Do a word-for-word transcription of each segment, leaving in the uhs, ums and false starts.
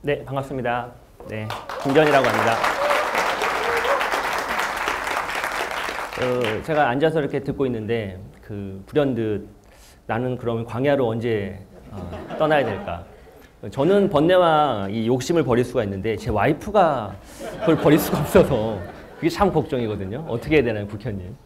네, 반갑습니다. 네, 김전이라고 합니다. 어, 제가 앉아서 이렇게 듣고 있는데 그 불현듯 나는 그러면 광야로 언제 어, 떠나야 될까? 저는 번뇌와 이 욕심을 버릴 수가 있는데 제 와이프가 그걸 버릴 수가 없어서 그게 참 걱정이거든요. 어떻게 해야 되나요, 국현님?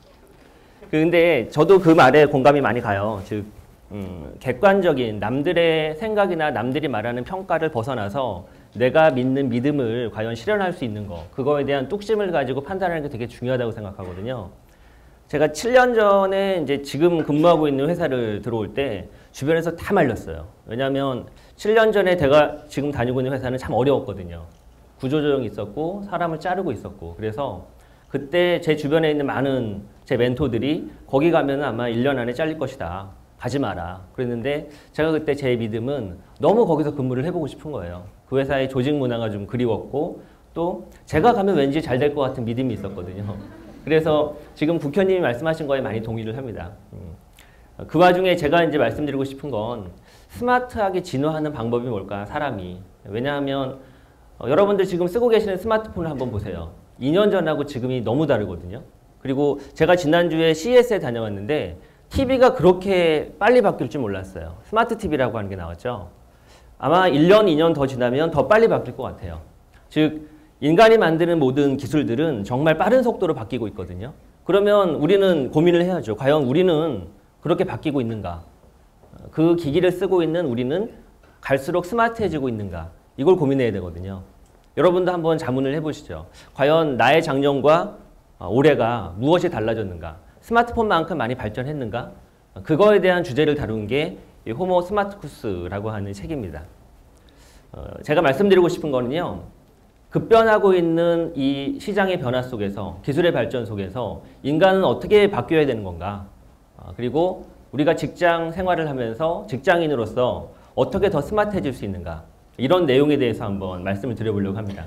근데 저도 그 말에 공감이 많이 가요. 즉 음, 객관적인 남들의 생각이나 남들이 말하는 평가를 벗어나서 내가 믿는 믿음을 과연 실현할 수 있는 거, 그거에 대한 뚝심을 가지고 판단하는 게 되게 중요하다고 생각하거든요. 제가 칠 년 전에 이제 지금 근무하고 있는 회사를 들어올 때 주변에서 다 말렸어요. 왜냐하면 칠 년 전에 제가 지금 다니고 있는 회사는 참 어려웠거든요. 구조조정이 있었고 사람을 자르고 있었고, 그래서 그때 제 주변에 있는 많은 제 멘토들이 거기 가면 아마 일 년 안에 잘릴 것이다. 가지 마라. 그랬는데 제가 그때 제 믿음은 너무 거기서 근무를 해보고 싶은 거예요. 그 회사의 조직 문화가 좀 그리웠고 또 제가 가면 왠지 잘 될 것 같은 믿음이 있었거든요. 그래서 지금 국현님이 말씀하신 거에 많이 동의를 합니다. 그 와중에 제가 이제 말씀드리고 싶은 건 스마트하게 진화하는 방법이 뭘까, 사람이. 왜냐하면 어, 여러분들 지금 쓰고 계시는 스마트폰을 한번 보세요. 이 년 전하고 지금이 너무 다르거든요. 그리고 제가 지난주에 씨이에스에 다녀왔는데 티비가 그렇게 빨리 바뀔 줄 몰랐어요. 스마트 티비라고 하는 게 나왔죠. 아마 일 년, 이 년 더 지나면 더 빨리 바뀔 것 같아요. 즉 인간이 만드는 모든 기술들은 정말 빠른 속도로 바뀌고 있거든요. 그러면 우리는 고민을 해야죠. 과연 우리는 그렇게 바뀌고 있는가? 그 기기를 쓰고 있는 우리는 갈수록 스마트해지고 있는가? 이걸 고민해야 되거든요. 여러분도 한번 자문을 해보시죠. 과연 나의 작년과 올해가 무엇이 달라졌는가? 스마트폰만큼 많이 발전했는가? 그거에 대한 주제를 다룬 게 이 호모 스마트쿠스라고 하는 책입니다. 어, 제가 말씀드리고 싶은 거는요. 급변하고 있는 이 시장의 변화 속에서, 기술의 발전 속에서 인간은 어떻게 바뀌어야 되는 건가? 어, 그리고 우리가 직장 생활을 하면서 직장인으로서 어떻게 더 스마트해질 수 있는가? 이런 내용에 대해서 한번 말씀을 드려보려고 합니다.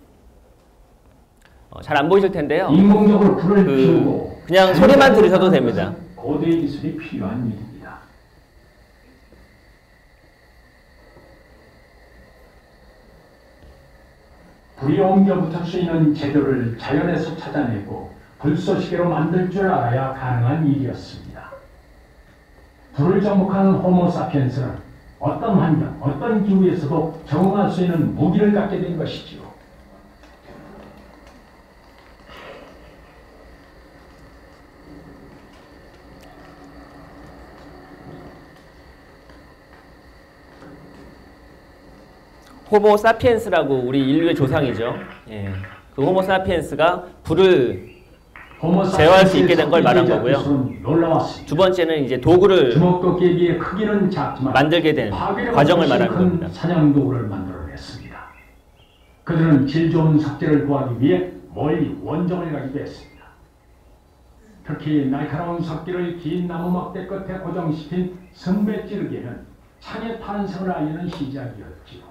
어, 잘 안 보이실 텐데요. 인공적으로 불을 그, 피우고 그냥 소리만 들으셔도 됩니다. 고대 기술이 필요한 일입니다. 불이 옮겨 붙을 수 있는 재료를 자연에서 찾아내고 불쏘시개로 만들 줄 알아야 가능한 일이었습니다. 불을 접목하는 호모사피엔스는 어떤 환경, 어떤 기후에서도 적응할 수 있는 무기를 갖게 된 것이지요. 호모 사피엔스라고 우리 인류의 조상이죠. 예. 그 호모 사피엔스가 불을 제어할 수 있게 된 걸 말한 거고요. 두 번째는 이제 도구를 크기는 작지만 만들게 된 과정을 말하는 겁니다. 사냥도구를 만들어냈습니다. 그들은 질 좋은 삭제를 구하기 위해 멀리 원정을 가기도 했습니다. 특히 날카로운 삭기를 긴 나무 막대 끝에 고정시킨 성배 찌르기는 창의 탄생을 알리는 시작이었지요.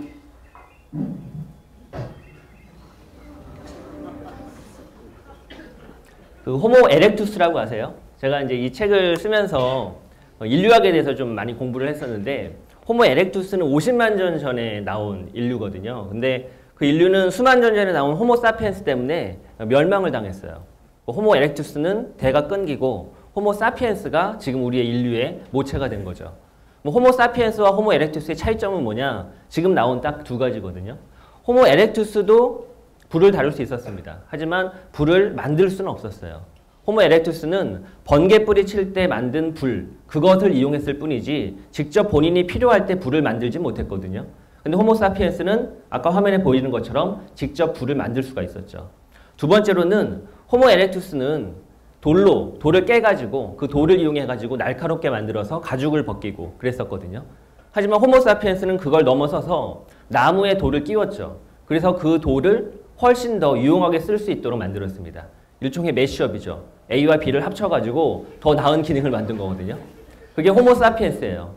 그 호모 에렉투스라고 아세요? 제가 이제 이 책을 쓰면서 인류학에 대해서 좀 많이 공부를 했었는데 호모 에렉투스는 오십만 년 전에 나온 인류거든요. 근데 그 인류는 수만 년 전에 나온 호모 사피엔스 때문에 멸망을 당했어요. 호모 에렉투스는 대가 끊기고 호모 사피엔스가 지금 우리의 인류의 모체가 된 거죠. 뭐 호모 사피엔스와 호모 에렉투스의 차이점은 뭐냐? 지금 나온 딱 두 가지거든요. 호모 에렉투스도 불을 다룰 수 있었습니다. 하지만 불을 만들 수는 없었어요. 호모 에렉투스는 번개불이 칠 때 만든 불, 그것을 이용했을 뿐이지 직접 본인이 필요할 때 불을 만들지 못했거든요. 근데 호모 사피엔스는 아까 화면에 보이는 것처럼 직접 불을 만들 수가 있었죠. 두 번째로는 호모 에렉투스는 돌로, 돌을 깨가지고 그 돌을 이용해가지고 날카롭게 만들어서 가죽을 벗기고 그랬었거든요. 하지만 호모 사피엔스는 그걸 넘어서서 나무에 돌을 끼웠죠. 그래서 그 돌을 훨씬 더 유용하게 쓸 수 있도록 만들었습니다. 일종의 매시업이죠. A와 B를 합쳐가지고 더 나은 기능을 만든 거거든요. 그게 호모 사피엔스예요.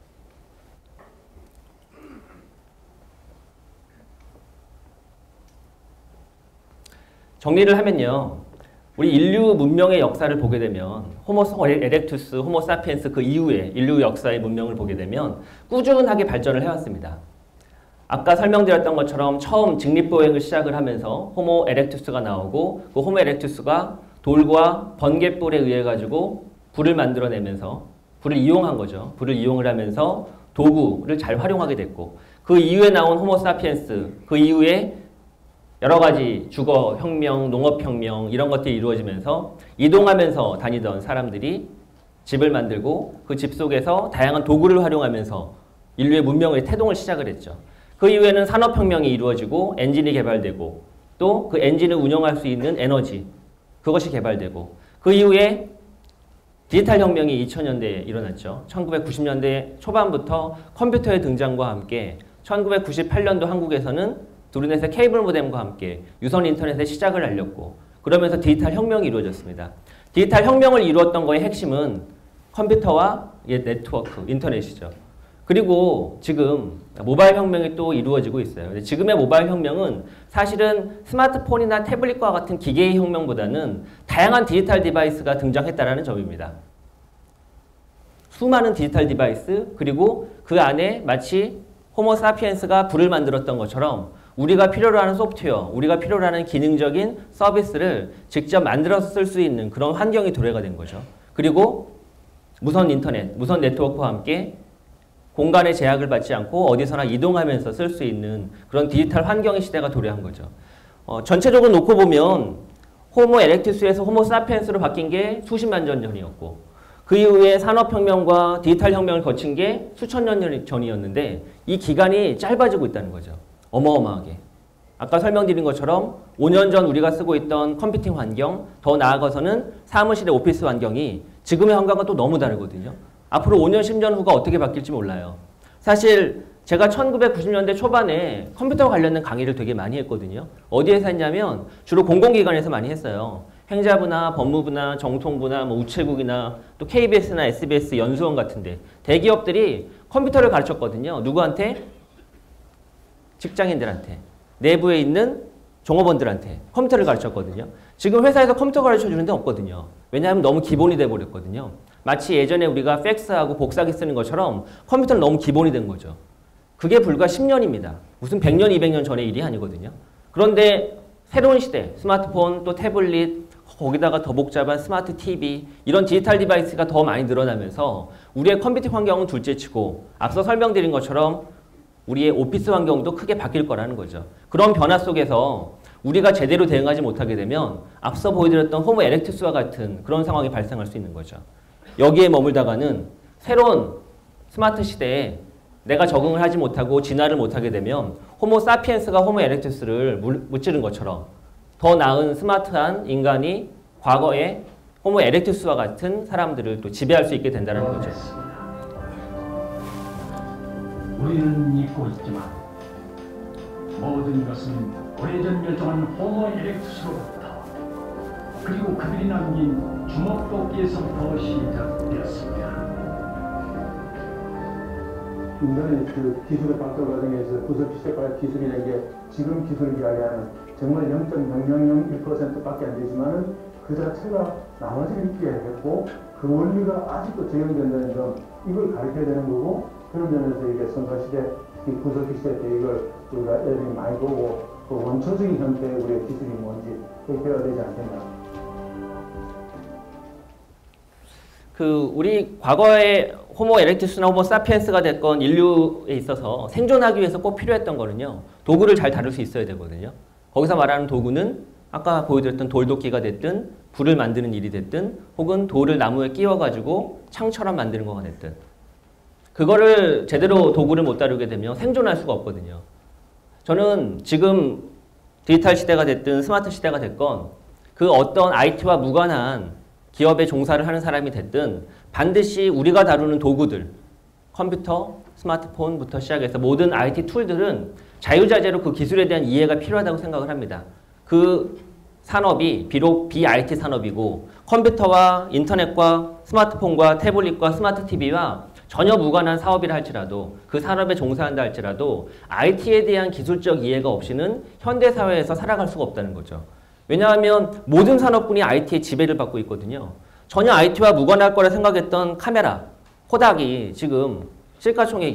정리를 하면요. 우리 인류 문명의 역사를 보게 되면 호모 에렉투스, 호모 사피엔스 그 이후에 인류 역사의 문명을 보게 되면 꾸준하게 발전을 해왔습니다. 아까 설명드렸던 것처럼 처음 직립보행을 시작을 하면서 호모 에렉투스가 나오고 그 호모 에렉투스가 돌과 번갯불에 의해 가지고 불을 만들어내면서 불을 이용한 거죠. 불을 이용을 하면서 도구를 잘 활용하게 됐고 그 이후에 나온 호모 사피엔스, 그 이후에 여러 가지 주거 혁명, 농업 혁명 이런 것들이 이루어지면서 이동하면서 다니던 사람들이 집을 만들고 그 집 속에서 다양한 도구를 활용하면서 인류의 문명의 태동을 시작을 했죠. 그 이후에는 산업혁명이 이루어지고 엔진이 개발되고 또 그 엔진을 운영할 수 있는 에너지 그것이 개발되고 그 이후에 디지털 혁명이 이천 년대에 일어났죠. 천구백구십 년대 초반부터 컴퓨터의 등장과 함께 천구백구십팔 년도 한국에서는 두루넷의 케이블 모뎀과 함께 유선 인터넷의 시작을 알렸고 그러면서 디지털 혁명이 이루어졌습니다. 디지털 혁명을 이루었던 거의 핵심은 컴퓨터와 네트워크, 인터넷이죠. 그리고 지금 모바일 혁명이 또 이루어지고 있어요. 근데 지금의 모바일 혁명은 사실은 스마트폰이나 태블릿과 같은 기계의 혁명보다는 다양한 디지털 디바이스가 등장했다는 점입니다. 수많은 디지털 디바이스 그리고 그 안에 마치 호모 사피엔스가 불을 만들었던 것처럼 우리가 필요로 하는 소프트웨어, 우리가 필요로 하는 기능적인 서비스를 직접 만들어서 쓸 수 있는 그런 환경이 도래가 된 거죠. 그리고 무선 인터넷, 무선 네트워크와 함께 공간의 제약을 받지 않고 어디서나 이동하면서 쓸 수 있는 그런 디지털 환경의 시대가 도래한 거죠. 어, 전체적으로 놓고 보면 호모 에렉투스에서 호모 사피엔스로 바뀐 게 수십만 년 전이었고 그 이후에 산업혁명과 디지털 혁명을 거친 게 수천 년 전이었는데 이 기간이 짧아지고 있다는 거죠. 어마어마하게. 아까 설명드린 것처럼 오 년 전 우리가 쓰고 있던 컴퓨팅 환경, 더 나아가서는 사무실의 오피스 환경이 지금의 환경과 또 너무 다르거든요. 앞으로 오 년, 십 년 후가 어떻게 바뀔지 몰라요. 사실 제가 천구백구십 년대 초반에 컴퓨터 관련된 강의를 되게 많이 했거든요. 어디에서 했냐면 주로 공공기관에서 많이 했어요. 행자부나 법무부나 정통부나 뭐 우체국이나 또 케이비에스나 에스비에스 연수원 같은데 대기업들이 컴퓨터를 가르쳤거든요. 누구한테? 직장인들한테. 내부에 있는 종업원들한테 컴퓨터를 가르쳤거든요. 지금 회사에서 컴퓨터 가르쳐주는 데 없거든요. 왜냐하면 너무 기본이 돼버렸거든요. 마치 예전에 우리가 팩스하고 복사기 쓰는 것처럼 컴퓨터는 너무 기본이 된 거죠. 그게 불과 십 년입니다. 무슨 백 년, 이백 년 전의 일이 아니거든요. 그런데 새로운 시대, 스마트폰 또 태블릿, 거기다가 더 복잡한 스마트 티비 이런 디지털 디바이스가 더 많이 늘어나면서 우리의 컴퓨팅 환경은 둘째치고 앞서 설명드린 것처럼 우리의 오피스 환경도 크게 바뀔 거라는 거죠. 그런 변화 속에서 우리가 제대로 대응하지 못하게 되면 앞서 보여드렸던 호모 에렉투스와 같은 그런 상황이 발생할 수 있는 거죠. 여기에 머물다가는 새로운 스마트 시대에 내가 적응을 하지 못하고 진화를 못하게 되면 호모 사피엔스가 호모 에렉투스를 무찌른 것처럼 더 나은 스마트한 인간이 과거에 호모 에렉투스와 같은 사람들을 또 지배할 수 있게 된다는 거죠. 우리는 잊고 있지만 모든 것은 오래전 멸종한 호모 에렉투스로부터 그리고 그들이 남긴 주먹도끼에서부터 시작되었습니다. 인간의 그 기술의 발달 과정에서 구석 시대까지 기술이라는 게 지금 기술을 이야기하는 정말 영 점 영영영일 퍼센트밖에 안 되지만은 그 자체가 나머지를 있게 했고 그 원리가 아직도 적용된다는 점 이걸 가르쳐야 되는 거고 그런 면에서 이게 선사시대 이 구석기 시대 때 이걸 우리가 애들이 많이 보고 그 원초적인 형태의 우리의 기술이 뭔지 그렇게 해야 되지 않겠나. 그 우리 과거에 호모 에렉투스나 호모 사피엔스가 됐건 인류에 있어서 생존하기 위해서 꼭 필요했던 거는요. 도구를 잘 다룰 수 있어야 되거든요. 거기서 말하는 도구는 아까 보여드렸던 돌도끼가 됐든 불을 만드는 일이 됐든 혹은 돌을 나무에 끼워가지고 창처럼 만드는 거가 됐든 그거를 제대로 도구를 못 다루게 되면 생존할 수가 없거든요. 저는 지금 디지털 시대가 됐든 스마트 시대가 됐건 그 어떤 아이티와 무관한 기업에 종사를 하는 사람이 됐든 반드시 우리가 다루는 도구들, 컴퓨터, 스마트폰부터 시작해서 모든 아이티 툴들은 자유자재로 그 기술에 대한 이해가 필요하다고 생각을 합니다. 그 산업이 비록 비아이티 산업이고 컴퓨터와 인터넷과 스마트폰과 태블릿과 스마트 티비와 전혀 무관한 사업이라 할지라도 그 산업에 종사한다 할지라도 아이티에 대한 기술적 이해가 없이는 현대사회에서 살아갈 수가 없다는 거죠. 왜냐하면 모든 산업군이 아이티의 지배를 받고 있거든요. 전혀 아이티와 무관할 거라 생각했던 카메라, 코닥이 지금 시가총액이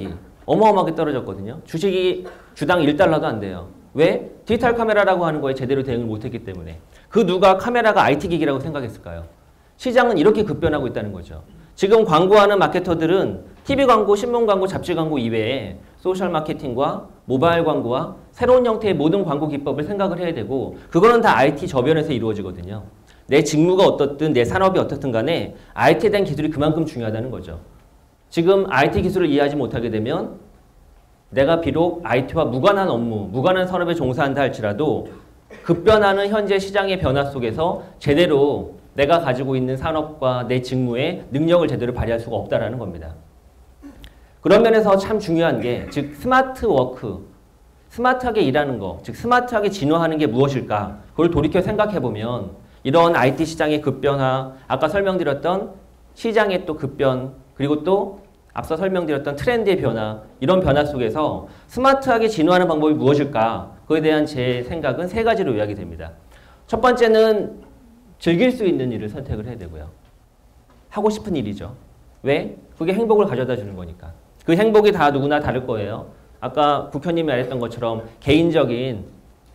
어마어마하게 떨어졌거든요. 주식이 주당 일 달러도 안 돼요. 왜? 디지털 카메라라고 하는 거에 제대로 대응을 못했기 때문에. 그 누가 카메라가 아이티 기기라고 생각했을까요? 시장은 이렇게 급변하고 있다는 거죠. 지금 광고하는 마케터들은 티비 광고, 신문 광고, 잡지 광고 이외에 소셜 마케팅과 모바일 광고와 새로운 형태의 모든 광고 기법을 생각을 해야 되고 그거는 다 아이티 저변에서 이루어지거든요. 내 직무가 어떻든 내 산업이 어떻든 간에 아이티에 대한 기술이 그만큼 중요하다는 거죠. 지금 아이티 기술을 이해하지 못하게 되면 내가 비록 아이티와 무관한 업무, 무관한 산업에 종사한다 할지라도 급변하는 현재 시장의 변화 속에서 제대로 내가 가지고 있는 산업과 내 직무의 능력을 제대로 발휘할 수가 없다라는 겁니다. 그런 면에서 참 중요한 게, 즉 스마트 워크, 스마트하게 일하는 거, 즉 스마트하게 진화하는 게 무엇일까? 그걸 돌이켜 생각해 보면 이런 아이티 시장의 급변화, 아까 설명드렸던 시장의 또 급변, 그리고 또 앞서 설명드렸던 트렌드의 변화, 이런 변화 속에서 스마트하게 진화하는 방법이 무엇일까? 그에 대한 제 생각은 세 가지로 요약이 됩니다. 첫 번째는 즐길 수 있는 일을 선택을 해야 되고요. 하고 싶은 일이죠. 왜? 그게 행복을 가져다 주는 거니까. 그 행복이 다 누구나 다를 거예요. 아까 국현님이 말했던 것처럼 개인적인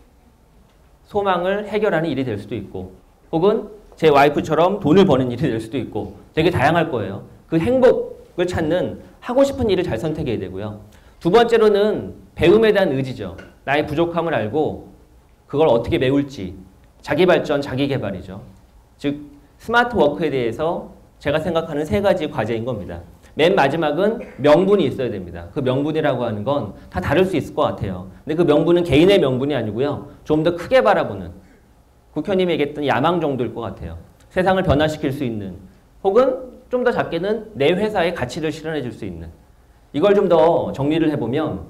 소망을 해결하는 일이 될 수도 있고 혹은 제 와이프처럼 돈을 버는 일이 될 수도 있고 되게 다양할 거예요. 그 행복을 찾는 하고 싶은 일을 잘 선택해야 되고요. 두 번째로는 배움에 대한 의지죠. 나의 부족함을 알고 그걸 어떻게 메울지. 자기 발전, 자기 개발이죠. 즉 스마트 워크에 대해서 제가 생각하는 세 가지 과제인 겁니다. 맨 마지막은 명분이 있어야 됩니다. 그 명분이라고 하는 건 다 다를 수 있을 것 같아요. 근데 그 명분은 개인의 명분이 아니고요. 좀 더 크게 바라보는 국현님이 얘기했던 야망 정도일 것 같아요. 세상을 변화시킬 수 있는 혹은 좀 더 작게는 내 회사의 가치를 실현해 줄 수 있는 이걸 좀 더 정리를 해보면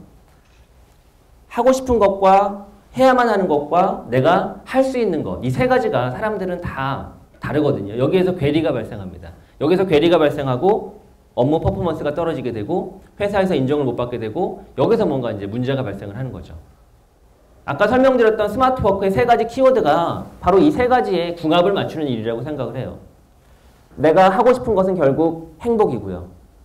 하고 싶은 것과 해야만 하는 것과 내가 할 수 있는 것 이 세 가지가 사람들은 다 다르거든요. 여기에서 괴리가 발생합니다. 여기서 괴리가 발생하고 업무 퍼포먼스가 떨어지게 되고 회사에서 인정을 못 받게 되고 여기서 뭔가 이제 문제가 발생을 하는 거죠. 아까 설명드렸던 스마트 워크의 세 가지 키워드가 바로 이 세 가지의 궁합을 맞추는 일이라고 생각을 해요. 내가 하고 싶은 것은 결국 행복이고요.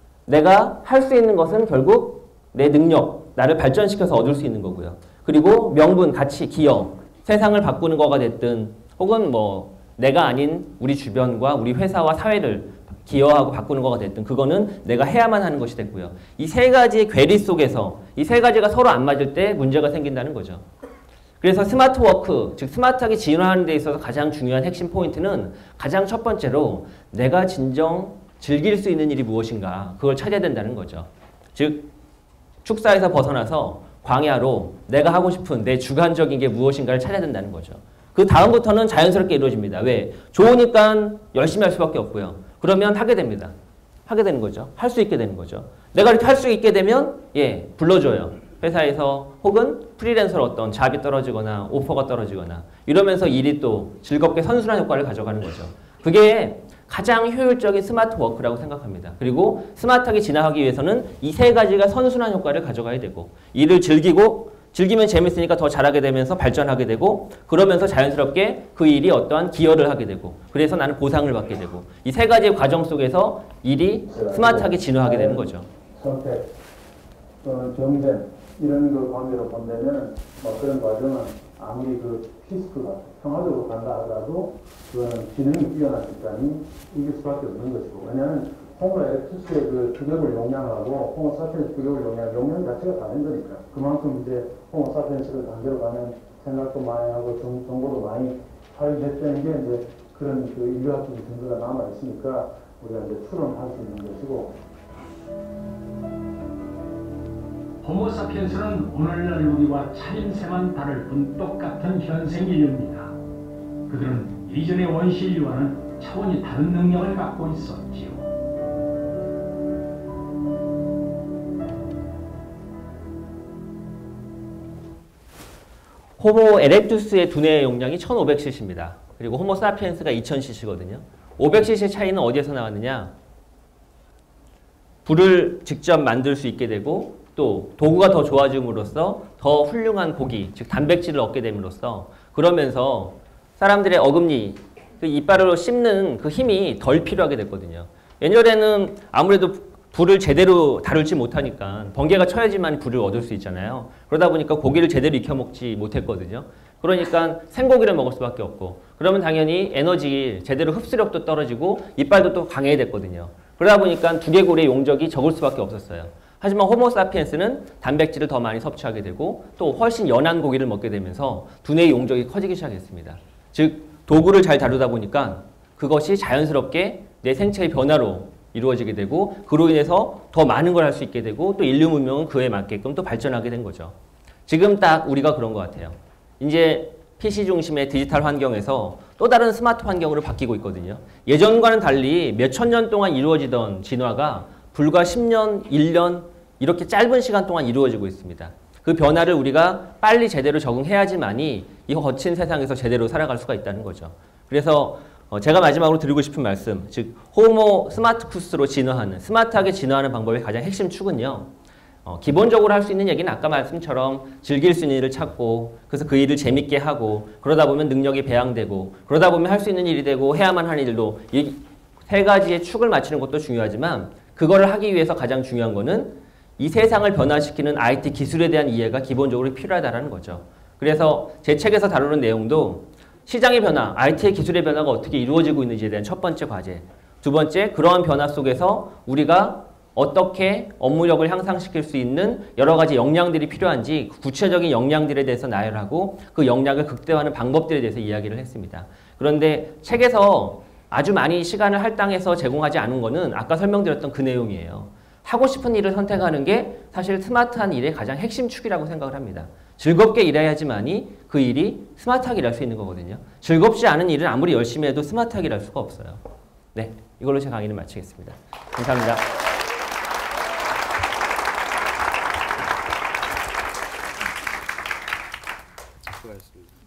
내가 할 수 있는 것은 결국 내 능력, 나를 발전시켜서 얻을 수 있는 거고요. 그리고 명분, 가치, 기여, 세상을 바꾸는 거가 됐든 혹은 뭐 내가 아닌 우리 주변과 우리 회사와 사회를 기여하고 바꾸는 거가 됐든 그거는 내가 해야만 하는 것이 됐고요. 이 세 가지의 괴리 속에서 이 세 가지가 서로 안 맞을 때 문제가 생긴다는 거죠. 그래서 스마트 워크, 즉 스마트하게 진화하는 데 있어서 가장 중요한 핵심 포인트는 가장 첫 번째로 내가 진정 즐길 수 있는 일이 무엇인가 그걸 찾아야 된다는 거죠. 즉 축사에서 벗어나서 광야로 내가 하고 싶은 내 주관적인 게 무엇인가를 찾아야 된다는 거죠. 그 다음부터는 자연스럽게 이루어집니다. 왜? 좋으니까 열심히 할 수밖에 없고요. 그러면 하게 됩니다. 하게 되는 거죠. 할 수 있게 되는 거죠. 내가 이렇게 할 수 있게 되면 예 불러줘요. 회사에서 혹은 프리랜서로 어떤 잡이 떨어지거나 오퍼가 떨어지거나 이러면서 일이 또 즐겁게 선순환 효과를 가져가는 거죠. 그게 가장 효율적인 스마트 워크라고 생각합니다. 그리고 스마트하게 진화하기 위해서는 이 세 가지가 선순환 효과를 가져가야 되고 일을 즐기고 즐기면 재밌으니까 더 잘하게 되면서 발전하게 되고 그러면서 자연스럽게 그 일이 어떠한 기여를 하게 되고 그래서 나는 보상을 받게 되고 이 세 가지의 과정 속에서 일이 스마트하게 진화하게 되는 거죠. 선택, 어, 경쟁 이런 걸 관계로 본다면 뭐 그런 과정은 아무리 그 피스크가 평화적으로 간다 하더라도 그거는 기능이 뛰어난 집단이 이길 수밖에 없는 것이고 왜냐하면 호모 에렉투스의 그 규격을 용량하고 호모 사피엔스 규격을 용량, 용량 자체가 다른 거니까 그만큼 이제 호모 사피엔스를 단계로 가면 생각도 많이 하고 정, 정보도 많이 파악됐다는 게 이제 그런 그 인류학적인 증거가 남아 있으니까 우리가 이제 추론할 수 있는 것이고. 호모 사피엔스는 오늘날 우리와 차림새만 다를 뿐 똑같은 현생 인류입니다. 그들은 이전의 원시 인류와는 차원이 다른 능력을 갖고 있었지요. 호모 에렉투스의 두뇌 용량이 천오백 씨씨입니다. 그리고 호모 사피엔스가 이천 씨씨거든요. 오백 씨씨 차이는 어디에서 나왔느냐? 불을 직접 만들 수 있게 되고 또 도구가 더 좋아짐으로써 더 훌륭한 고기, 즉 단백질을 얻게 됨으로써 그러면서 사람들의 어금니, 그 이빨로 씹는 그 힘이 덜 필요하게 됐거든요. 예전에는 아무래도 불을 제대로 다룰지 못하니까 번개가 쳐야지만 불을 얻을 수 있잖아요. 그러다 보니까 고기를 제대로 익혀 먹지 못했거든요. 그러니까 생고기를 먹을 수밖에 없고 그러면 당연히 에너지 제대로 흡수력도 떨어지고 이빨도 또 강해됐거든요. 그러다 보니까 두개골의 용적이 적을 수밖에 없었어요. 하지만 호모사피엔스는 단백질을 더 많이 섭취하게 되고 또 훨씬 연한 고기를 먹게 되면서 두뇌의 용적이 커지기 시작했습니다. 즉 도구를 잘 다루다 보니까 그것이 자연스럽게 내 생체의 변화로 이루어지게 되고 그로 인해서 더 많은 걸 할 수 있게 되고 또 인류 문명은 그에 맞게끔 또 발전하게 된 거죠. 지금 딱 우리가 그런 것 같아요. 이제 피씨 중심의 디지털 환경에서 또 다른 스마트 환경으로 바뀌고 있거든요. 예전과는 달리 몇천 년 동안 이루어지던 진화가 불과 십 년, 일 년 이렇게 짧은 시간 동안 이루어지고 있습니다. 그 변화를 우리가 빨리 제대로 적응해야지만이 이 거친 세상에서 제대로 살아갈 수가 있다는 거죠. 그래서 제가 마지막으로 드리고 싶은 말씀, 즉 호모 스마트쿠스로 진화하는, 스마트하게 진화하는 방법의 가장 핵심 축은요. 어, 기본적으로 할 수 있는 얘기는 아까 말씀처럼 즐길 수 있는 일을 찾고 그래서 그 일을 재밌게 하고 그러다 보면 능력이 배양되고 그러다 보면 할 수 있는 일이 되고 해야만 하는 일도 이 세 가지의 축을 맞추는 것도 중요하지만 그거를 하기 위해서 가장 중요한 거는 이 세상을 변화시키는 아이티 기술에 대한 이해가 기본적으로 필요하다는 거죠. 그래서 제 책에서 다루는 내용도 시장의 변화, 아이티의 기술의 변화가 어떻게 이루어지고 있는지에 대한 첫 번째 과제. 두 번째, 그러한 변화 속에서 우리가 어떻게 업무력을 향상시킬 수 있는 여러 가지 역량들이 필요한지 구체적인 역량들에 대해서 나열하고 그 역량을 극대화하는 방법들에 대해서 이야기를 했습니다. 그런데 책에서 아주 많이 시간을 할당해서 제공하지 않은 거는 아까 설명드렸던 그 내용이에요. 하고 싶은 일을 선택하는 게 사실 스마트한 일의 가장 핵심 축이라고 생각을 합니다. 즐겁게 일해야지만이 그 일이 스마트하게 일할 수 있는 거거든요. 즐겁지 않은 일은 아무리 열심히 해도 스마트하게 일할 수가 없어요. 네, 이걸로 제 강의는 마치겠습니다. 감사합니다. 수고하셨습니다.